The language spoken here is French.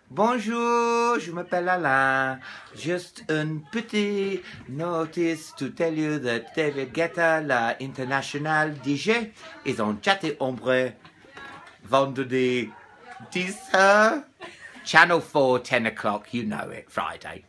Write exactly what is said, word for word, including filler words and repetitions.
Bonjour, je m'appelle Alain. Just une petite notice to tell you that David Guetta, la international D J, is on Chat et Ombre vendredi dix heures. Channel four, ten o'clock, you know it, Friday.